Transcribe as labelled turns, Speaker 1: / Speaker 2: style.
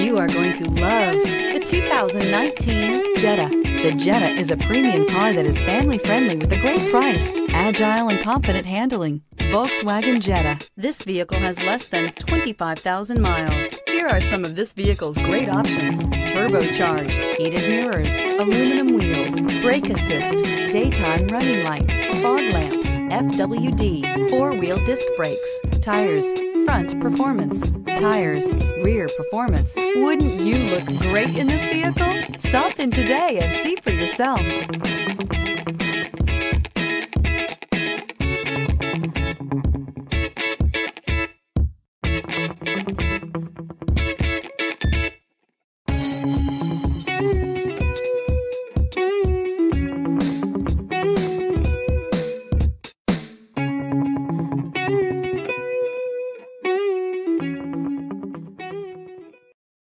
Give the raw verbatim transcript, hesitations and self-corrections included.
Speaker 1: You are going to love the two thousand nineteen Jetta. The Jetta is a premium car that is family-friendly with a great price, agile and confident handling. Volkswagen Jetta. This vehicle has less than twenty-five thousand miles. Here are some of this vehicle's great options: turbocharged, heated mirrors, aluminum wheels, brake assist, daytime running lights, fog lamps, F W D, four-wheel disc brakes, tires, front performance, tires, rear performance. Wouldn't you look great in this vehicle? Stop in today and see for yourself.